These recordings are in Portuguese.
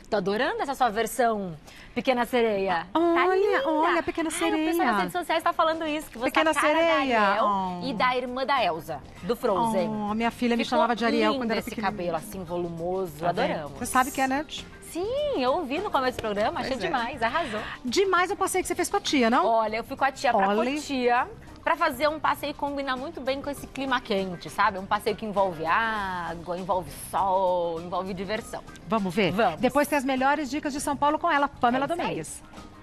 Tô adorando essa sua versão Pequena Sereia. Olha, tá linda. olha, Pequena Sereia. O pessoal nas redes sociais tá falando isso, que você Pequena tá a cara Sereia. da Ariel e da irmã da Elsa, do Frozen. Minha filha me Ficou chamava de Ariel quando lindo era esse pequenininha. cabelo assim, volumoso, Tá vendo? adoramos. Você sabe que é, né? Sim, eu ouvi no começo do programa, achei Pois é. demais, arrasou. Demais o passeio que você fez com a tia, não? Olha, eu fui com a tia pra Olha. Cotia, pra fazer um passeio que combina muito bem com esse clima quente, sabe? Um passeio que envolve água, envolve sol, envolve diversão. Vamos ver? Vamos. Depois tem as melhores dicas de São Paulo com ela, Pamela É isso aí. Domingues.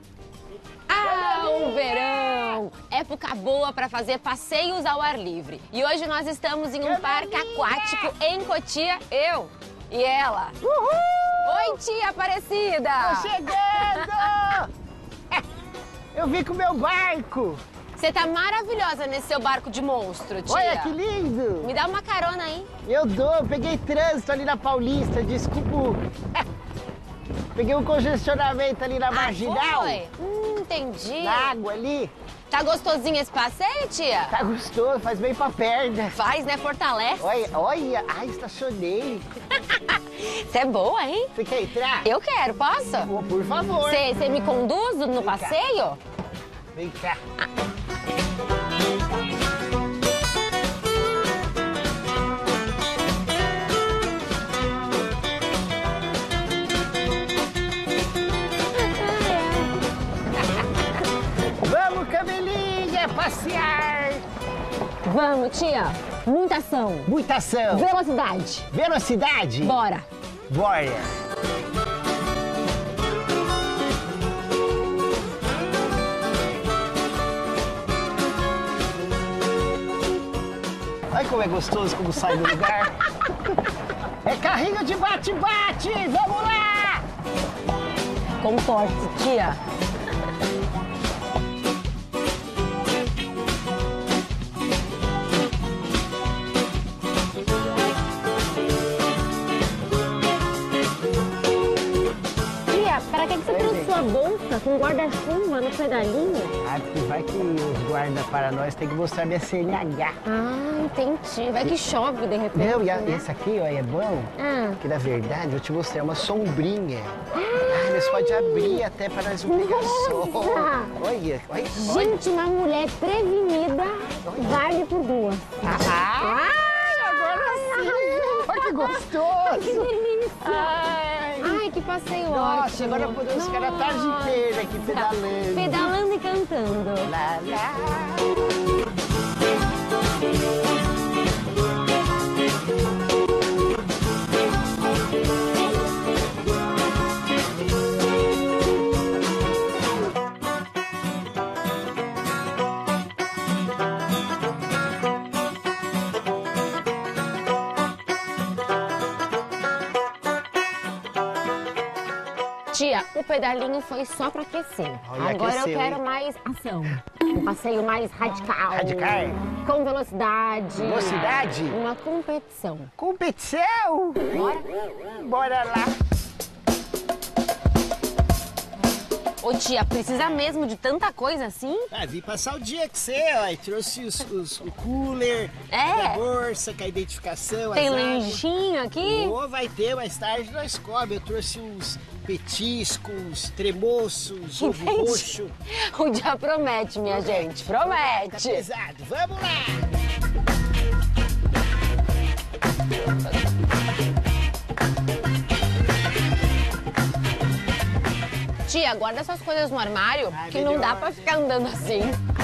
O verão! Época boa para fazer passeios ao ar livre. E hoje nós estamos em um parque aquático em Cotia, eu e ela. Uhul! Oi, tia Aparecida! Tô chegando! Eu vim com o meu barco! Você tá maravilhosa nesse seu barco de monstro, tia. Olha que lindo! Me dá uma carona aí. Eu peguei trânsito ali na Paulista, desculpa. Peguei um congestionamento ali na Marginal. Foi? Entendi. Na água ali. Tá gostosinho esse passeio, tia? Tá gostoso, faz bem pra perna. Faz, né? Fortalece. Olha, ai, estacionei. Você é boa, hein? Você quer entrar? Eu quero, posso? Oh, por favor. Você me conduz no cá. passeio? Vem cá. Vamos, camelinha, passear. Vamos, tia. Muita ação. Muita ação. Velocidade. Velocidade? Bora. Bora. Olha como é gostoso como sai do lugar. É carrinho de bate-bate, vamos lá! Comporte, tia. Tia, para que você trouxe sua bolsa com guarda-chuva no pedalinho? Ah, porque vai que os guardas para nós tem que mostrar minha CNH. Ah, entendi. Vai que chove de repente. Não, e né? esse aqui, ó, é bom, Ah. que na verdade eu vou te mostrar uma sombrinha. Ah, nós pode abrir até para nós não pegar sol. Nossa! Olha, olha. Gente, uma mulher prevenida vale por duas. Ai, agora sim! Olha que gostoso! Que delícia! Ai, Ai, que passeio nossa, ótimo. agora podemos ficar a tarde inteira aqui pedalando. Pedalando e cantando. Lá, lá. Tia, o pedalinho foi só pra aquecer. Olha, Agora aqueceu, eu quero hein? mais ação. Um passeio mais radical. Radical? Com velocidade. Velocidade? Uma competição. Competição! Bora? Bora lá! Ô tia, precisa mesmo de tanta coisa assim? Ah, vim passar o dia com você, ó. E trouxe o cooler, É? a bolsa com a identificação, Tem as águas. lanchinho aqui? Ou vai ter, mais tarde nós comemos. Eu trouxe uns petiscos, tremoços, ovo Entendi. roxo. O dia promete, minha gente. Tá Promete. pesado, vamos lá! Tia, guarda essas coisas no armário, Ah, que não dá melhor. pra ficar andando assim.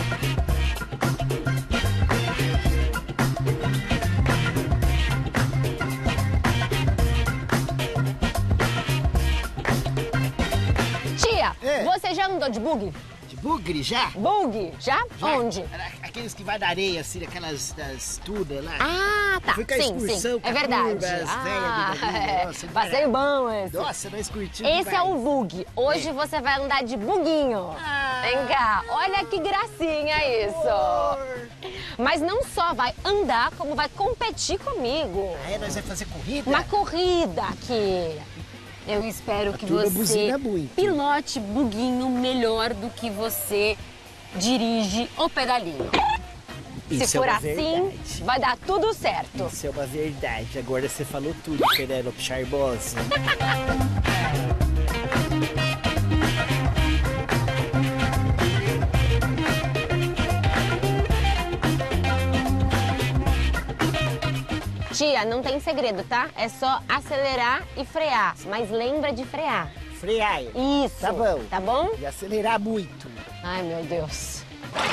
Tia, É. você já andou de bug? De bugre já? Bug? Já? Já? Onde? Aqueles que vai da areia, assim, aquelas das tudas lá. Ah, tá. Fui com a Sim, excursão, sim. com É a verdade. turma, as velhas do Brasil. É. Nossa, Passeio bom esse. Nossa, nós curtimos Esse é o demais. Bug. Hoje você vai andar de buguinho. Ah. Vem cá, olha que gracinha isso. Amor. Mas não só vai andar, como vai competir comigo. Ah, nós vamos fazer corrida? Uma corrida aqui. Eu espero que turma você buzina muito. pilote buguinho melhor do que você dirige o pedalinho. Isso Se for é uma assim, verdade. vai dar tudo certo. Isso é uma verdade. Agora você falou tudo, Penélope Charmosa. Tia, não tem segredo, tá? É só acelerar e frear. Mas lembra de frear. Frear. Isso. Tá bom. Tá bom? E acelerar muito. Ai, meu Deus.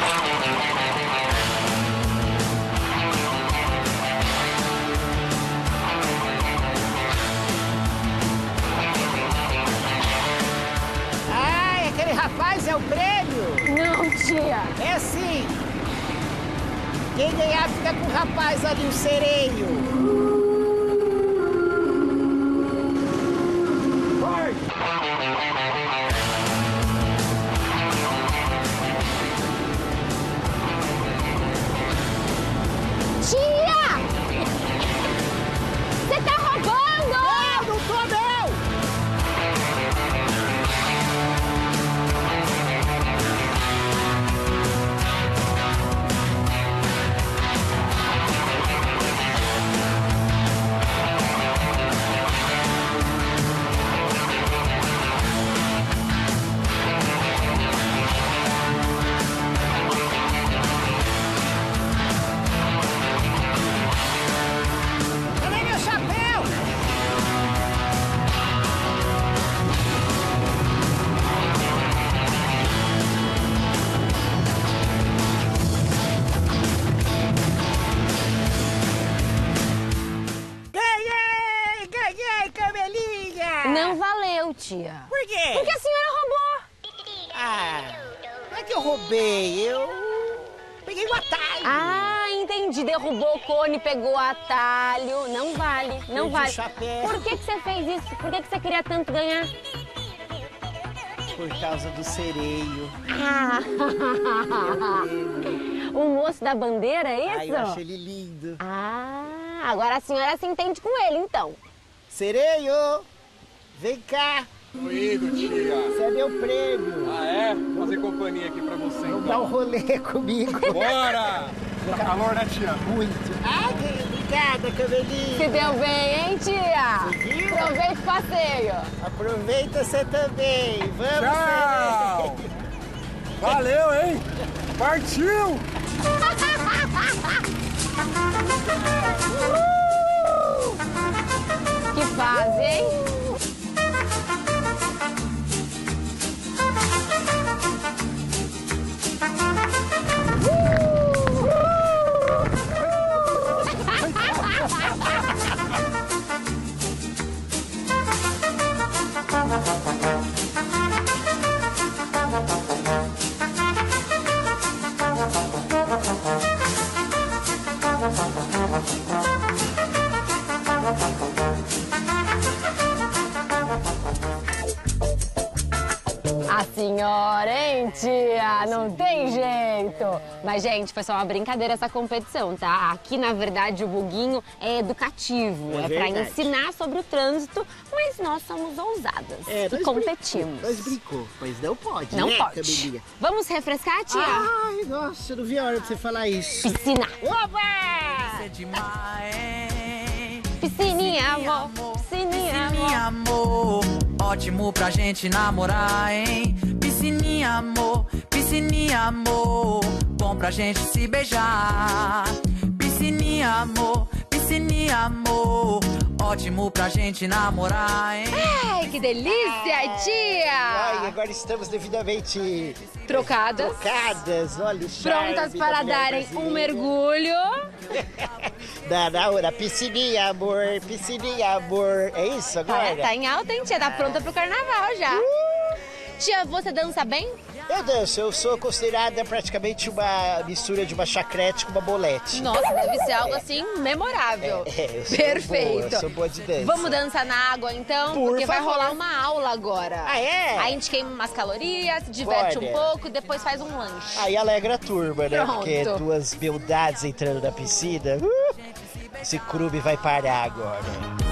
Ai, aquele rapaz é o prêmio? Não, tia. É sim. Quem ganhar fica com o rapaz ali, o sereio. Tia! Você tá roubando! Não tô não! Cadê meu chapéu? Ganhei, camelinha! Não valeu, tia. Por quê? Porque a senhora roubou. Ah, não é que eu roubei, eu peguei o atalho. Ah, entendi. Derrubou o cone, pegou o atalho. Não vale, não Perdi vale. o chapéu. Por que você fez isso? Por que você queria tanto ganhar? Por causa do sereio. Ah. O moço da bandeira, é Ai, isso? eu achei ele lindo. Ah, agora a senhora se entende com ele, então. Sereio, vem cá. Tô indo, tia. Você é meu prêmio. Ah, é? Vou fazer companhia aqui pra você, Vamos dar um então. rolê comigo. Bora! Tá calor, né, tia? Muito. Ai, obrigada, camelinha. Se deu bem, hein, tia? Viu? Aproveita o passeio. Aproveita você também. Vamos, Tchau! Valeu, hein? Partiu! Que fase, hein? A senhora, hein, tia? Não tem jeito. Mas, gente, foi só uma brincadeira essa competição, tá? Aqui, na verdade, o buguinho é educativo. É É pra verdade. ensinar sobre o trânsito, mas nós somos ousadas e nós competimos. Nós brincou, mas não pode, Não né, pode. camelinha? Vamos refrescar, tia? Ai, nossa, eu não vi a hora de você falar isso. Piscina. Oba! É demais. Piscininha, amor. Piscininha, amor. Piscininha, amor. Ótimo pra gente namorar, hein? Piscininha, amor. Piscininha, amor. Bom pra gente se beijar. Piscininha, amor. Piscininha, amor. Ótimo pra gente namorar, hein? Ai, que delícia, tia! Ai, agora estamos devidamente Trocadas. trocadas. Olha o charme Prontas da para mulher darem um brasileira. mergulho. Na hora, piscininha, amor, piscininha, amor. É isso agora? Tá em alta, hein, tia? Tá pronta pro carnaval já. Tia, você dança bem? Eu danço, eu sou considerada praticamente uma mistura de uma chacrete com uma bolete. Nossa, deve ser algo assim memorável. eu sou Perfeito. boa, sou boa de dança. Vamos dançar na água então, Por porque vai favor. rolar uma aula agora. Ah, é? Aí a gente queima umas calorias, se diverte Olha. um pouco e depois faz um lanche. Aí alegra a turma, né? Pronto. Porque duas beldades entrando na piscina. Esse clube vai parar agora.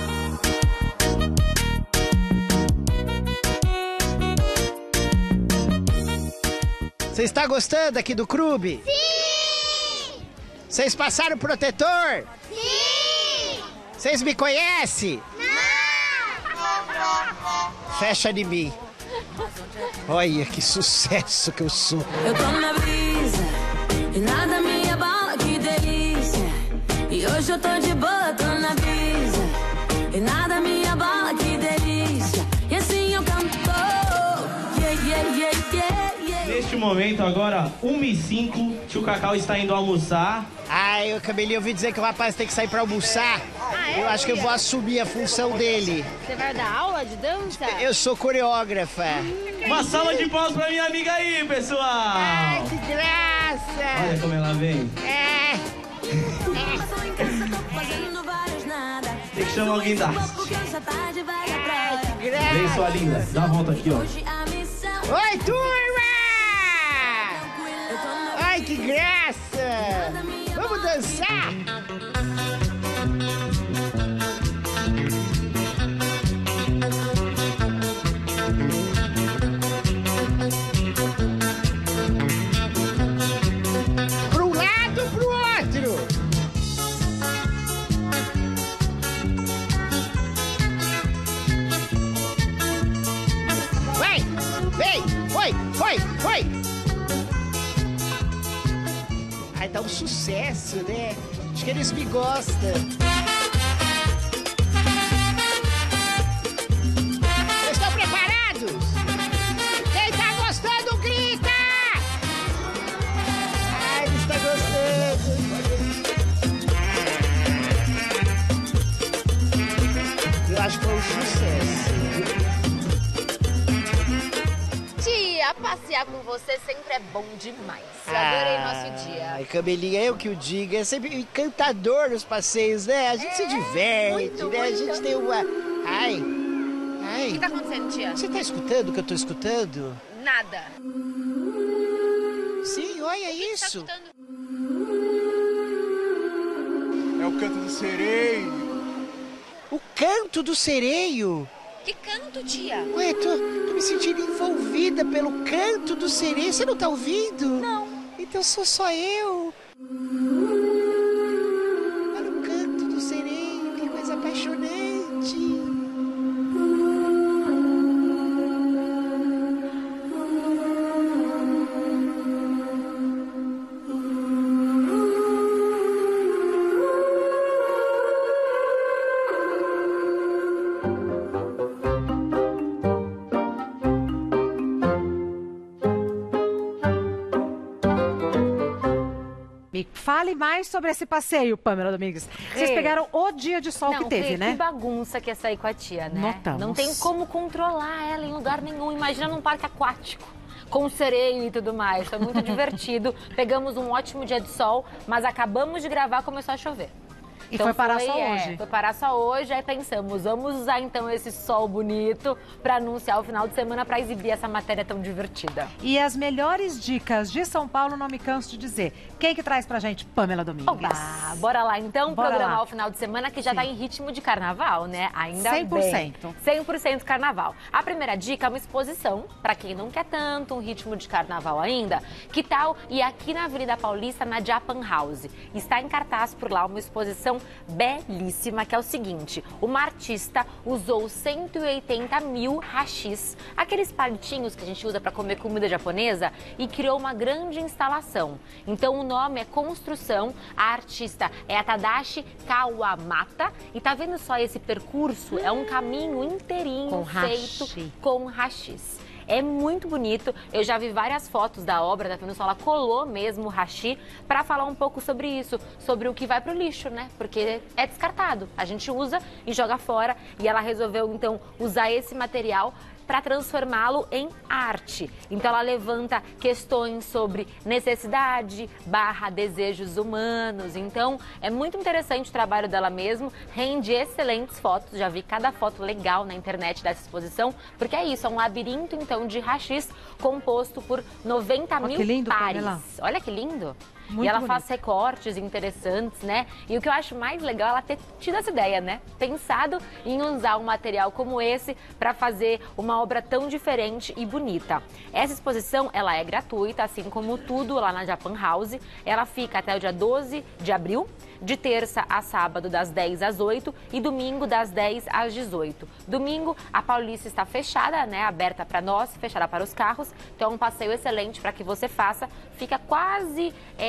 Você está gostando aqui do clube? Sim! Vocês passaram o protetor? Sim! Vocês me conhecem? Não! Fecha em mim. Olha que sucesso que eu sou. Eu tô na brisa e nada me abala, que delícia. E hoje Hoje eu tô de boa, tô na brisa. E nada me abala, que delícia. E assim eu canto. Yeah, yeah, yeah, yeah, yeah. Neste momento, agora, 1h05, tio Cacau está indo almoçar. Ai, o Cabelinho, eu ouvi dizer que o rapaz tem que sair pra almoçar. Eu acho que eu vou assumir a função dele. Você vai dar aula de dança? Eu sou coreógrafa. Uma salva de palmas pra minha amiga aí, pessoal! Ai, que graça! Olha como ela vem. Tem que chamar alguém da. Vem, sua linda. Dá a volta aqui, ó. Oi, turma! Ai, que graça! Vamos dançar? Pro lado, pro outro! Vem! Foi! Ai, tá um sucesso, né? Acho que eles me gostam. Vocês estão preparados? Quem tá gostando, grita! Ai, eles estão gostando. Eu acho que foi um sucesso. Tia, passear com você sempre é bom demais. Eu adorei nosso dia. Ai, Cabelinha, eu que o diga. É sempre encantador os passeios, né? A gente se diverte, né? A gente tem uma... Ai. O que tá acontecendo, tia? Você tá escutando o que eu tô escutando? Nada. Sim, olha isso. Tá escutando? É o canto do sereio. O canto do sereio. Que canto, tia? Ué, tô me sentindo envolvida pelo canto do sereio. Você não tá ouvindo? Não. Então sou só eu. Olha o canto do sereio, que coisa apaixonante. Me fale mais sobre esse passeio, Pamela Domingues. Vocês pegaram o dia de sol que teve, né? Que bagunça que é sair com a tia, né? Notamos. Não tem como controlar ela em lugar nenhum. Imagina num parque aquático, com sereio e tudo mais. Foi muito divertido. Pegamos um ótimo dia de sol, mas acabamos de gravar, começou a chover. E então foi parar só hoje. Foi parar só hoje, aí pensamos, vamos usar então esse sol bonito para anunciar o final de semana, para exibir essa matéria tão divertida. E as melhores dicas de São Paulo, não me canso de dizer. Quem que traz pra gente? Pamela Domingues. Oba, bora lá então, Bora programar lá. o final de semana que já tá em ritmo de carnaval, né? Ainda 100%. bem. 100% carnaval. A primeira dica é uma exposição, para quem não quer tanto um ritmo de carnaval ainda. Que tal ir aqui na Avenida Paulista, na Japan House? Está em cartaz por lá uma exposição belíssima, que é o seguinte: uma artista usou 180 mil hashis, aqueles palitinhos que a gente usa para comer comida japonesa, e criou uma grande instalação. Então o nome é Construção, a artista é a Tadashi Kawamata, e tá vendo só esse percurso? É um caminho inteirinho feito com hashis. É muito bonito, eu já vi várias fotos da obra, tá vendo só? Ela colou mesmo o hashi para falar um pouco sobre isso, sobre o que vai pro lixo, né? Porque é descartado, a gente usa e joga fora, e ela resolveu então usar esse material para transformá-lo em arte. Então ela levanta questões sobre necessidade / desejos humanos. Então é muito interessante o trabalho dela mesmo, rende excelentes fotos, já vi cada foto legal na internet dessa exposição, porque é isso, é um labirinto então de hashis composto por 90 mil pares. Pamela. Olha que lindo! Muito e ela bonito. faz recortes interessantes, né? E o que eu acho mais legal é ela ter tido essa ideia, né? Pensado em usar um material como esse para fazer uma obra tão diferente e bonita. Essa exposição, ela é gratuita, assim como tudo lá na Japan House. Ela fica até o dia 12 de abril, de terça a sábado, das 10 às 8 e domingo, das 10 às 18. Domingo, a Paulista está fechada, né? Aberta para nós, fechada para os carros. Então é um passeio excelente para que você faça. Fica quase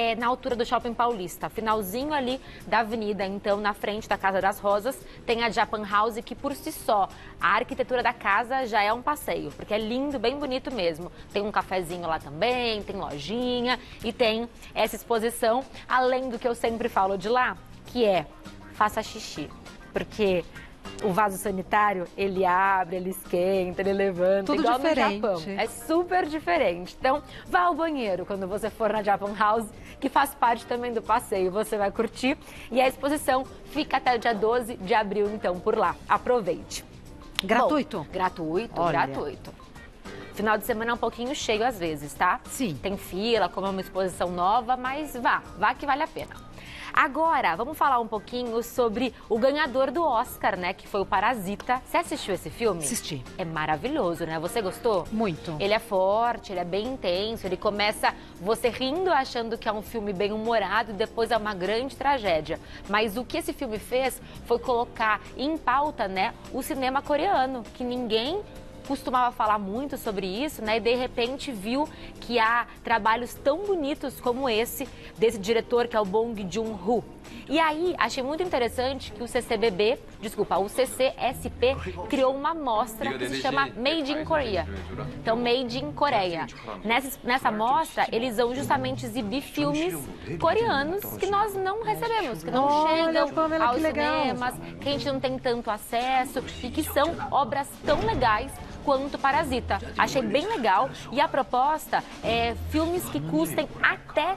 na altura do Shopping Paulista, finalzinho ali da avenida, então na frente da Casa das Rosas, tem a Japan House, que por si só, a arquitetura da casa já é um passeio, porque é lindo, bem bonito mesmo. Tem um cafezinho lá também, tem lojinha e tem essa exposição, além do que eu sempre falo de lá, que é faça xixi, porque o vaso sanitário, ele abre, ele esquenta, ele levanta, tudo igual diferente. no Japão. É super diferente. Então, vá ao banheiro quando você for na Japan House, que faz parte também do passeio. Você vai curtir. E a exposição fica até o dia 12 de abril, então, por lá. Aproveite. Gratuito? Bom, gratuito, Olha. gratuito. Final de semana é um pouquinho cheio às vezes, tá? Sim. Tem fila, como é uma exposição nova, mas vá que vale a pena. Agora, vamos falar um pouquinho sobre o ganhador do Oscar, né? Que foi o Parasita. Você assistiu esse filme? Assisti. É maravilhoso, né? Você gostou? Muito. Ele é forte, ele é bem intenso, ele começa você rindo achando que é um filme bem humorado e depois é uma grande tragédia. Mas o que esse filme fez foi colocar em pauta, né, o cinema coreano, que ninguém costumava falar muito sobre isso, né? E de repente viu que há trabalhos tão bonitos como esse, desse diretor que é o Bong Joon-ho. E aí, achei muito interessante que o CCBB, o CCSP, criou uma mostra que se chama Made in Korea. Então, Made in Coreia. Nessa mostra, eles vão justamente exibir filmes coreanos que nós não recebemos, que não chegam Pamela, aos que legal. cinemas, que a gente não tem tanto acesso e que são obras tão legais quanto Parasita. Achei bem legal. E a proposta é filmes que custem até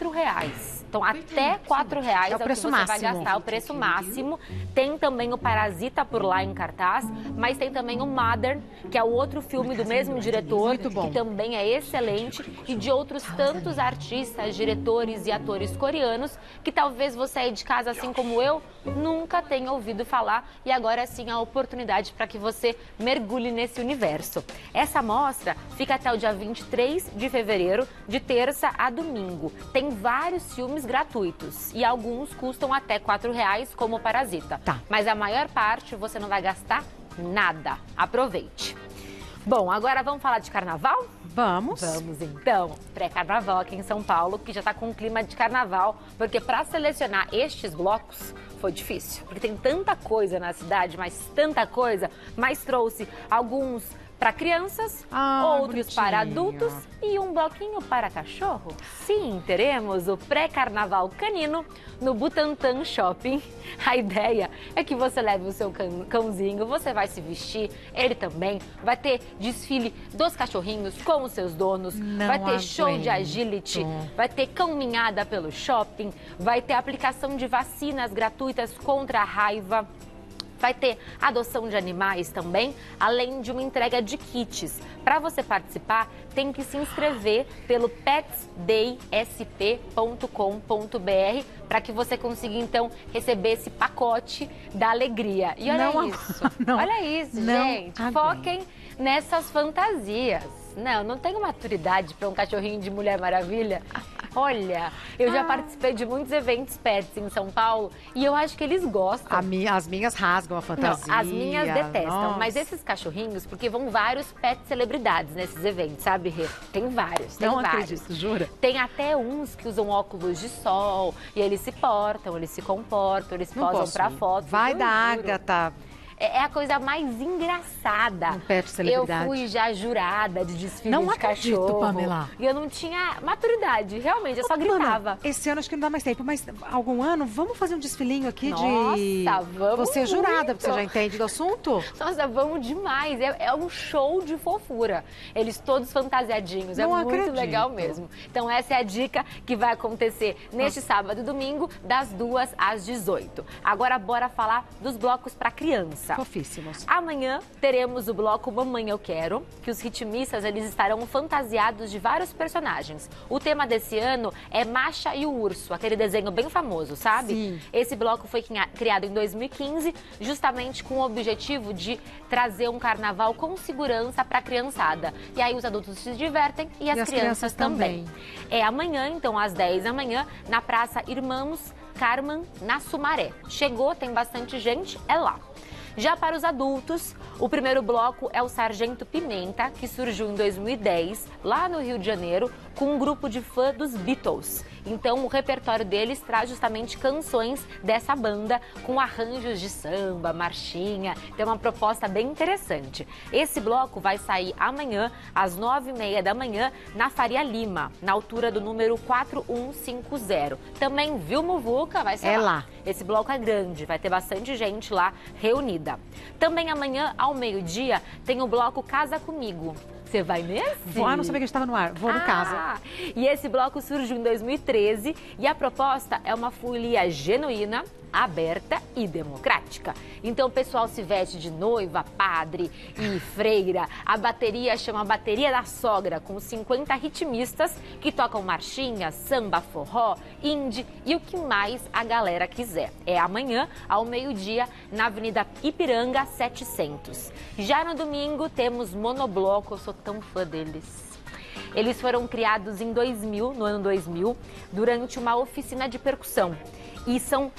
R$4. Então, até R$4 é o que preço você vai máximo. gastar, o preço máximo. Tem também o Parasita por lá em cartaz, mas tem também o Modern, que é o outro filme do mesmo diretor, Muito bom. que também é excelente, e de outros tantos artistas, diretores e atores coreanos, que talvez você aí de casa, assim como eu, nunca tenha ouvido falar, e agora sim a oportunidade para que você mergulhe nesse universo. Essa mostra fica até o dia 23 de fevereiro, de terça a domingo. Tem vários filmes gratuitos e alguns custam até R$4, como o Parasita. Tá. Mas a maior parte você não vai gastar nada. Aproveite. Bom, agora vamos falar de carnaval? Vamos. Vamos então. Pré-carnaval aqui em São Paulo, que já está com um clima de carnaval, porque para selecionar estes blocos foi difícil, porque tem tanta coisa na cidade, mas trouxe alguns para crianças, outros bonitinho. para adultos e um bloquinho para cachorro. Sim, teremos o pré-carnaval canino no Butantã Shopping. A ideia é que você leve o seu cãozinho, você vai se vestir, ele também. Vai ter desfile dos cachorrinhos com os seus donos, Não vai ter show de aguento. agility, vai ter caminhada pelo shopping, vai ter aplicação de vacinas gratuitas contra a raiva. Vai ter adoção de animais também, além de uma entrega de kits. Para você participar, tem que se inscrever pelo petsdaysp.com.br para que você consiga, então, receber esse pacote da alegria. E olha Não isso, não, olha isso, não gente. aguento. Foquem nessas fantasias. Não tenho maturidade para um cachorrinho de Mulher Maravilha. Olha, eu já participei de muitos eventos pets em São Paulo e eu acho que eles gostam. As minhas rasgam a fantasia. Não, as minhas detestam, Nossa. mas esses cachorrinhos, porque vão vários pet celebridades nesses eventos, sabe, Rê? Tem vários, tem Não vários. acredito, jura? Tem até uns que usam óculos de sol e eles se portam, eles se comportam, eles Não posam posso pra ir. foto. Vai eu da juro. Agatha. É a coisa mais engraçada. Um pet Eu celebridade. fui já jurada de desfile Não de acredito, cachorro. Pamela. E eu não tinha maturidade, realmente, eu só Pamela, gritava. esse ano acho que não dá mais tempo, mas algum ano vamos fazer um desfilinho aqui de... Nossa, vamos Você é jurada, muito. porque você já entende do assunto? Nossa, vamos demais. É um show de fofura. Eles todos fantasiadinhos. Não é muito acredito. legal mesmo. Então, essa é a dica que vai acontecer neste sábado e domingo, das 2 às 18. Agora, bora falar dos blocos para criança. Fofíssimos. Amanhã teremos o bloco Mamãe Eu Quero, que os ritmistas eles estarão fantasiados de vários personagens. O tema desse ano é Masha e o Urso, aquele desenho bem famoso, sabe? Sim. Esse bloco foi criado em 2015, justamente com o objetivo de trazer um carnaval com segurança para a criançada. E aí os adultos se divertem e as crianças também. É amanhã, então, às 10 da manhã, na Praça Irmãos Carman, na Sumaré. Chegou, tem bastante gente, é lá. Já para os adultos, o primeiro bloco é o Sargento Pimenta, que surgiu em 2010, lá no Rio de Janeiro, com um grupo de fã dos Beatles. Então, o repertório deles traz justamente canções dessa banda com arranjos de samba, marchinha. Tem uma proposta bem interessante. Esse bloco vai sair amanhã, às 9h30 da manhã, na Faria Lima, na altura do número 4150. Também Viu Muvuca, vai ser lá. Esse bloco é grande, vai ter bastante gente lá reunida. Também amanhã, ao meio-dia, tem o bloco Casa Comigo. Você vai nesse? Vou, não sabia que estava no ar. Vou no casa. E esse bloco surgiu em 2013 e a proposta é uma folia genuína, aberta e democrática. Então o pessoal se veste de noiva, padre e freira. A bateria chama Bateria da Sogra, com 50 ritmistas que tocam marchinha, samba, forró, indie e o que mais a galera quiser. É amanhã, ao meio-dia, na Avenida Ipiranga 700. Já no domingo temos Monobloco, eu sou tão fã deles. Eles foram criados em 2000, no ano 2000, durante uma oficina de percussão. E são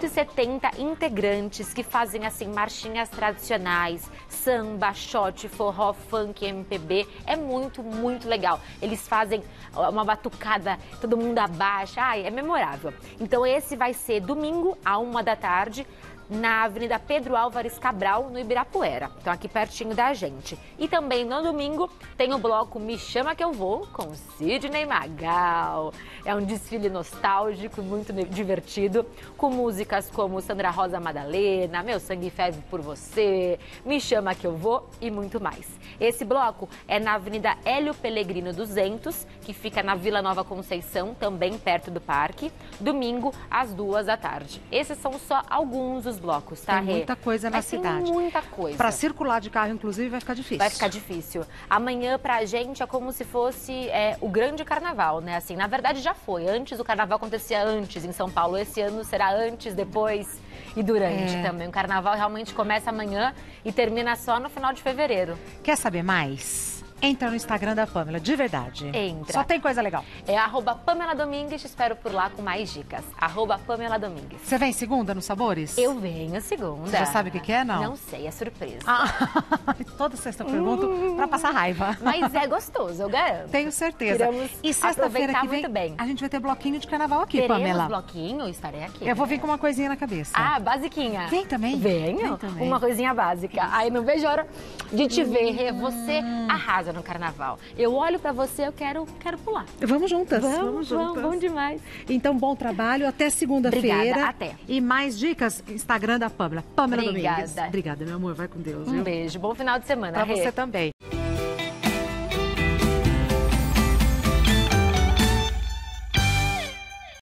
170 integrantes que fazem assim marchinhas tradicionais, samba, shot, forró, funk, MPB. É muito, muito legal. Eles fazem uma batucada, todo mundo abaixa. Ai, é memorável. Então esse vai ser domingo, à 1h da tarde, na Avenida Pedro Álvares Cabral, no Ibirapuera. Então aqui pertinho da gente. E também no domingo tem o bloco Me Chama Que Eu Vou, com Sidney Magal. É um desfile nostálgico, muito divertido, com músicas como Sandra Rosa Madalena, Meu Sangue Ferve por Você, Me Chama Que Eu Vou e muito mais. Esse bloco é na Avenida Hélio Pellegrino 200, que fica na Vila Nova Conceição, também perto do parque, domingo às 2h da tarde. Esses são só alguns dos blocos, tá, Tem muita coisa na cidade. Tem muita coisa. Para circular de carro, inclusive, vai ficar difícil. Vai ficar difícil. Amanhã, pra gente, é como se fosse o grande carnaval, né? Assim, na verdade, já foi. Antes, o carnaval acontecia antes em São Paulo. Esse ano será antes, depois e durante também. O carnaval realmente começa amanhã e termina só no final de fevereiro. Quer saber mais? Entra no Instagram da Pamela, de verdade. Entra. Só tem coisa legal. É @Pamela Domingues, te espero por lá com mais dicas. @Pamela Domingues. Você vem segunda nos Sabores? Eu venho segunda. Você já sabe o que é, não? Não sei, é surpresa. Toda sexta eu pergunto pra passar raiva. Mas é gostoso, eu garanto. Tenho certeza. Queremos E sexta-feira que vem, muito bem. a gente vai ter bloquinho de carnaval aqui, Teremos Pamela. bloquinho, estarei aqui. Eu vou vir com uma coisinha na cabeça. Ah, basiquinha. Vem também? Venho. Vem também. Uma coisinha básica. Aí não vejo a hora de te ver. Você arrasa no carnaval. Eu olho pra você, eu quero pular. Vamos juntas. Vamos, bom demais. Então, bom trabalho. Até segunda-feira. Obrigada, até. E mais dicas, Instagram da Pamela. Pamela Obrigada. Domingues. Obrigada, meu amor. Vai com Deus. Um viu? beijo. Bom final de semana, Pra Rê. você também.